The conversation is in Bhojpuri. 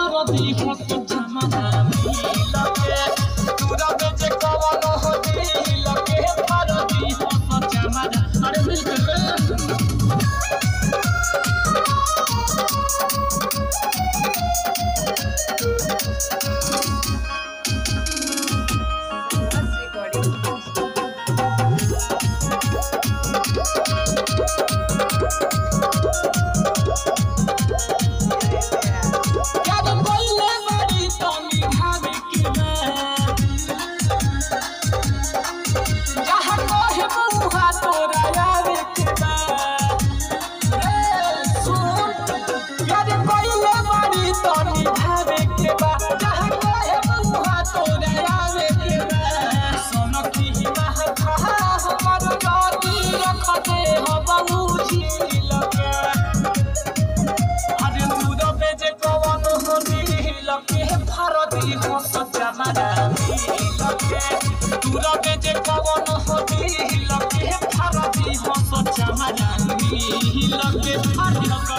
भारती हो तो जमाना लगे दूरा में जे कवन हो लगे भारती हो तो जमाना अरे मिलके भारती हो तो जमाना लगे दूरा में जे कवन हो लगे भारती हो तो जमाना लगे।